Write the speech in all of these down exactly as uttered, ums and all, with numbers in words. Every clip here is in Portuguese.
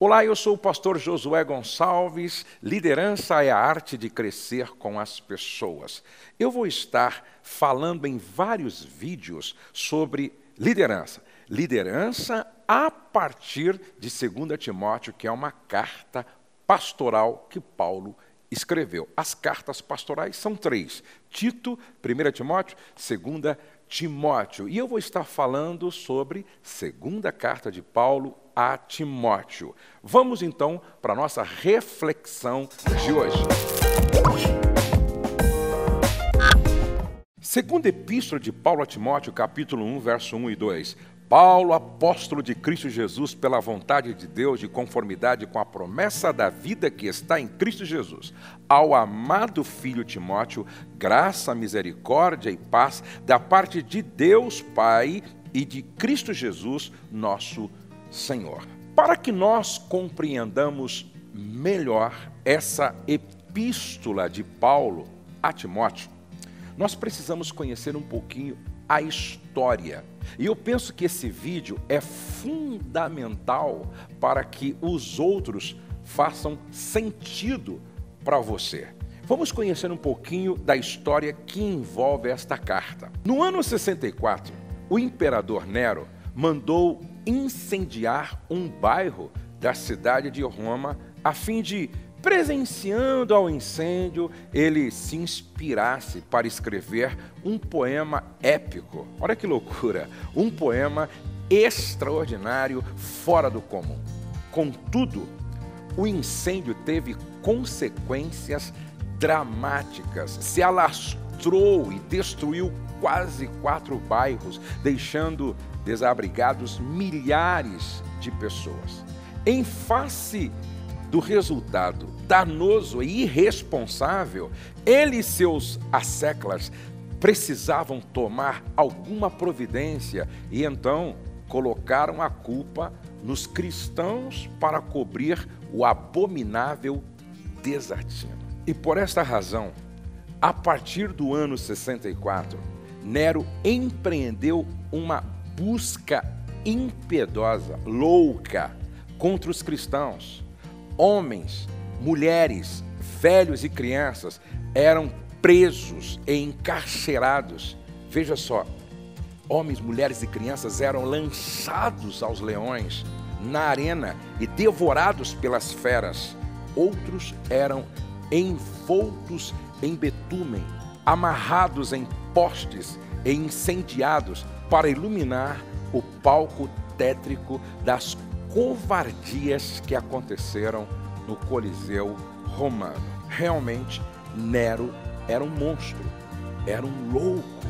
Olá, eu sou o pastor Josué Gonçalves. Liderança é a arte de crescer com as pessoas. Eu vou estar falando em vários vídeos sobre liderança. Liderança a partir de segunda Timóteo, que é uma carta pastoral que Paulo escreveu. As cartas pastorais são três: Tito, primeira Timóteo, segunda Timóteo. E eu vou estar falando sobre segunda carta de Paulo a Timóteo. Vamos então para a nossa reflexão de hoje. Segunda epístola de Paulo a Timóteo, capítulo um, verso um e dois. Paulo, apóstolo de Cristo Jesus, pela vontade de Deus, de conformidade com a promessa da vida que está em Cristo Jesus, ao amado filho Timóteo, graça, misericórdia e paz da parte de Deus Pai e de Cristo Jesus, nosso Senhor. Para que nós compreendamos melhor essa epístola de Paulo a Timóteo, nós precisamos conhecer um pouquinho a história. E eu penso que esse vídeo é fundamental para que os outros façam sentido para você. Vamos conhecer um pouquinho da história que envolve esta carta. No ano sessenta e quatro, o imperador Nero mandou incendiar um bairro da cidade de Roma, a fim de, presenciando ao incêndio, ele se inspirasse para escrever um poema épico. Olha que loucura! Um poema extraordinário, fora do comum. Contudo, o incêndio teve consequências dramáticas. Se alastrou e destruiu quase quatro bairros, deixando desabrigados milhares de pessoas. Em face do resultado danoso e irresponsável, ele e seus asseclas precisavam tomar alguma providência e então colocaram a culpa nos cristãos para cobrir o abominável desatino. E por esta razão, a partir do ano sessenta e quatro, Nero empreendeu uma busca impiedosa, louca, contra os cristãos. Homens, mulheres, velhos e crianças eram presos e encarcerados. Veja só, homens, mulheres e crianças eram lançados aos leões na arena e devorados pelas feras. Outros eram envoltos em betume, amarrados em postes e incendiados para iluminar o palco tétrico das covardias que aconteceram no Coliseu Romano. Realmente, Nero era um monstro, era um louco.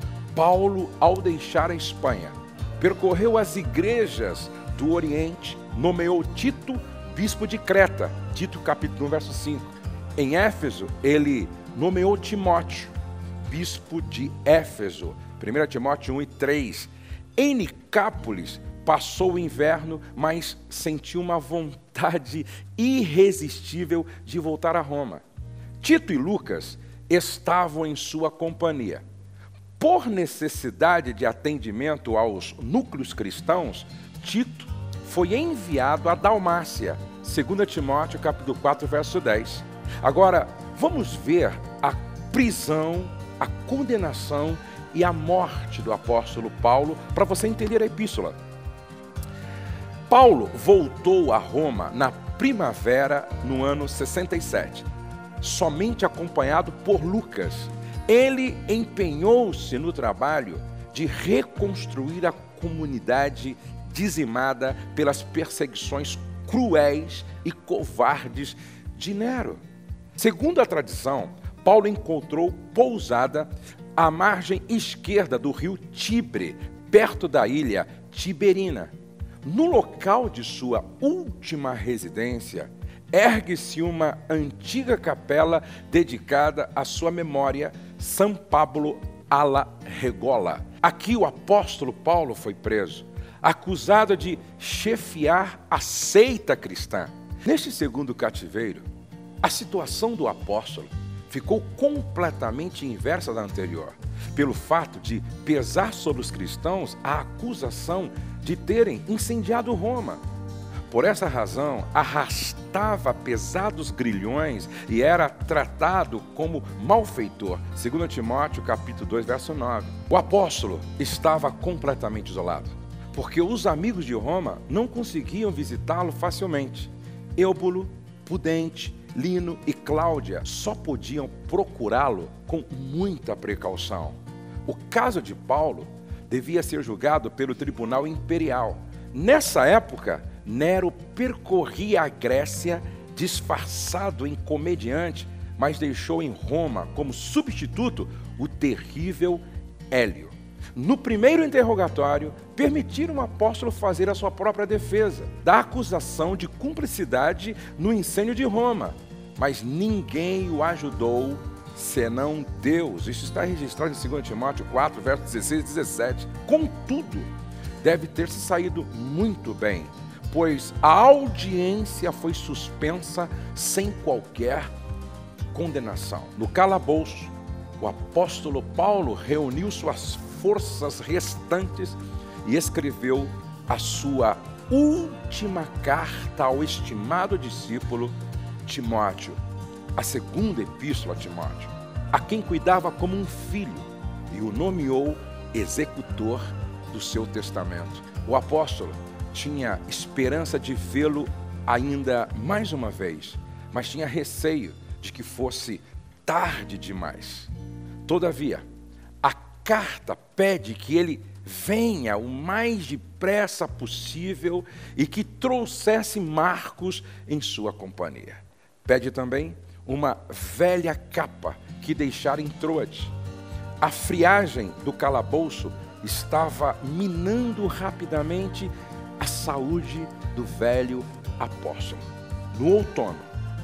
Paulo, ao deixar a Espanha, percorreu as igrejas do Oriente, nomeou Tito bispo de Creta, Tito capítulo um, verso cinco. Em Éfeso, ele nomeou Timóteo bispo de Éfeso, primeira Timóteo um e três. Em Nicápolis, passou o inverno, mas sentiu uma vontade irresistível de voltar a Roma. Tito e Lucas estavam em sua companhia. Por necessidade de atendimento aos núcleos cristãos, Tito foi enviado a Dalmácia, segunda Timóteo capítulo quatro, verso dez. Agora, vamos ver a prisão, a condenação e a morte do apóstolo Paulo, para você entender a epístola. Paulo voltou a Roma na primavera, no ano sessenta e sete, somente acompanhado por Lucas. Ele empenhou-se no trabalho de reconstruir a comunidade dizimada pelas perseguições cruéis e covardes de Nero. Segundo a tradição, Paulo encontrou pousada à margem esquerda do rio Tibre, perto da ilha Tiberina. No local de sua última residência, ergue-se uma antiga capela dedicada à sua memória, São Pablo alla Regola. Aqui o apóstolo Paulo foi preso, acusado de chefiar a seita cristã. Neste segundo cativeiro, a situação do apóstolo ficou completamente inversa da anterior, pelo fato de pesar sobre os cristãos a acusação de terem incendiado Roma. Por essa razão, arrastava pesados grilhões e era tratado como malfeitor. segundo Timóteo, capítulo dois, verso nove. O apóstolo estava completamente isolado, porque os amigos de Roma não conseguiam visitá-lo facilmente. Eubulo, Pudente, Lino e Cláudia só podiam procurá-lo com muita precaução. O caso de Paulo devia ser julgado pelo tribunal imperial. Nessa época, Nero percorria a Grécia disfarçado em comediante, mas deixou em Roma como substituto o terrível Hélio. No primeiro interrogatório, permitiram o apóstolo fazer a sua própria defesa da acusação de cumplicidade no incêndio de Roma, mas ninguém o ajudou senão Deus. Isso está registrado em dois Timóteo quatro, versos dezesseis e dezessete. Contudo, deve ter se saído muito bem, pois a audiência foi suspensa sem qualquer condenação. No calabouço, o apóstolo Paulo reuniu suas forças restantes e escreveu a sua última carta ao estimado discípulo Timóteo, a segunda epístola a Timóteo, a quem cuidava como um filho, e o nomeou executor do seu testamento. O apóstolo tinha esperança de vê-lo ainda mais uma vez, mas tinha receio de que fosse tarde demais. Todavia, a carta pede que ele venha o mais depressa possível e que trouxesse Marcos em sua companhia. Pede também uma velha capa que deixara em Troade. A friagem do calabouço estava minando rapidamente a saúde do velho apóstolo. No outono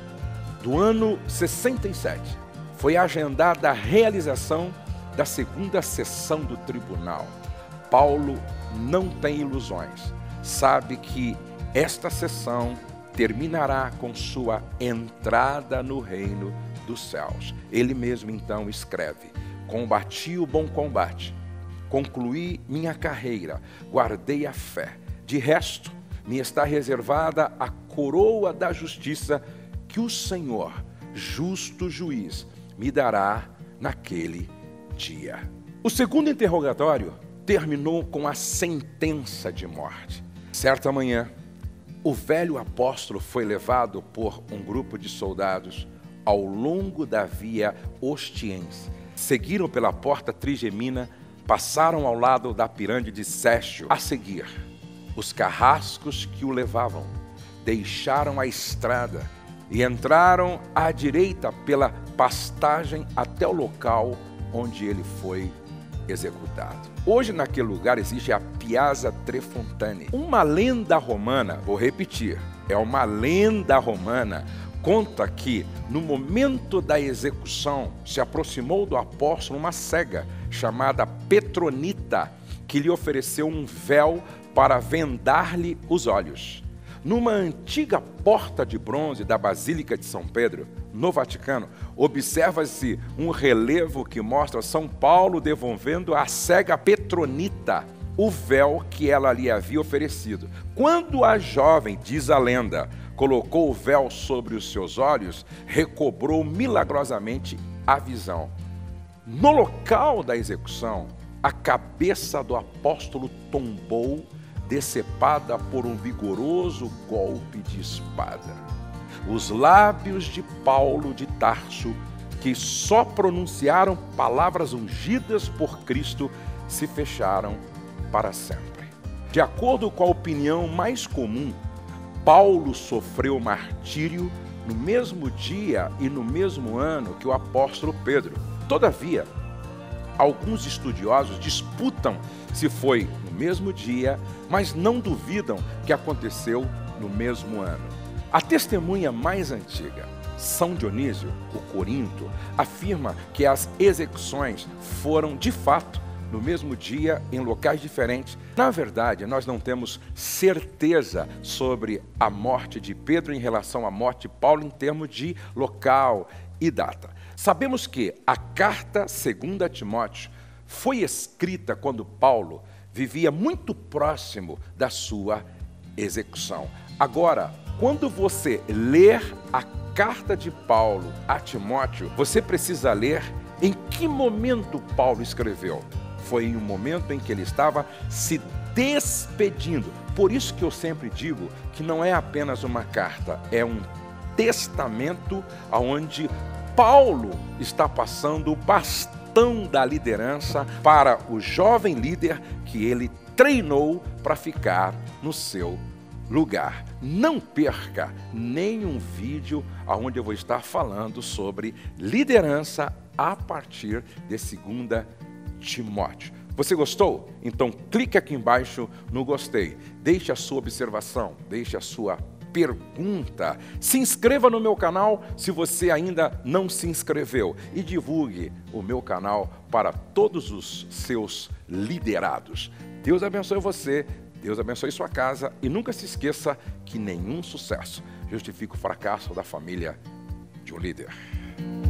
do ano sessenta e sete, foi agendada a realização da segunda sessão do tribunal. Paulo não tem ilusões. Sabe que esta sessão terminará com sua entrada no reino dos céus. Ele mesmo então escreve: combati o bom combate, concluí minha carreira, guardei a fé. De resto, me está reservada a coroa da justiça que o Senhor, justo juiz, me dará naquele dia. O segundo interrogatório terminou com a sentença de morte. Certa manhã, o velho apóstolo foi levado por um grupo de soldados ao longo da via Ostiense. Seguiram pela porta Trigemina, passaram ao lado da pirâmide de Séstio. A seguir, os carrascos que o levavam deixaram a estrada e entraram à direita pela pastagem até o local onde ele foi executado. Hoje naquele lugar existe a Piazza Trefontane. Uma lenda romana, vou repetir, é uma lenda romana, conta que no momento da execução se aproximou do apóstolo uma cega chamada Petronita, que lhe ofereceu um véu para vendar-lhe os olhos. Numa antiga porta de bronze da Basílica de São Pedro, no Vaticano, observa-se um relevo que mostra São Paulo devolvendo à cega Petronita o véu que ela lhe havia oferecido. Quando a jovem, diz a lenda, colocou o véu sobre os seus olhos, recobrou milagrosamente a visão. No local da execução, a cabeça do apóstolo tombou, decepada por um vigoroso golpe de espada. Os lábios de Paulo de Tarso, que só pronunciaram palavras ungidas por Cristo, se fecharam para sempre. De acordo com a opinião mais comum, Paulo sofreu martírio no mesmo dia e no mesmo ano que o apóstolo Pedro. Todavia, alguns estudiosos disputam se foi no mesmo dia, mas não duvidam que aconteceu no mesmo ano. A testemunha mais antiga, São Dionísio, o Corinto, afirma que as execuções foram, de fato, no mesmo dia, em locais diferentes. Na verdade, nós não temos certeza sobre a morte de Pedro em relação à morte de Paulo em termos de local e data. Sabemos que a carta segunda a Timóteo foi escrita quando Paulo vivia muito próximo da sua execução. Agora, quando você ler a carta de Paulo a Timóteo, você precisa ler em que momento Paulo escreveu. Foi em um momento em que ele estava se despedindo. Por isso que eu sempre digo que não é apenas uma carta, é um testamento onde Paulo está passando o bastão da liderança para o jovem líder que ele treinou para ficar no seu lugar. Não perca nenhum vídeo onde eu vou estar falando sobre liderança a partir de segunda Timóteo. Você gostou? Então clique aqui embaixo no gostei. Deixe a sua observação, deixe a sua pergunta. Se inscreva no meu canal se você ainda não se inscreveu e divulgue o meu canal para todos os seus liderados. Deus abençoe você, Deus abençoe sua casa e nunca se esqueça que nenhum sucesso justifica o fracasso da família de um líder.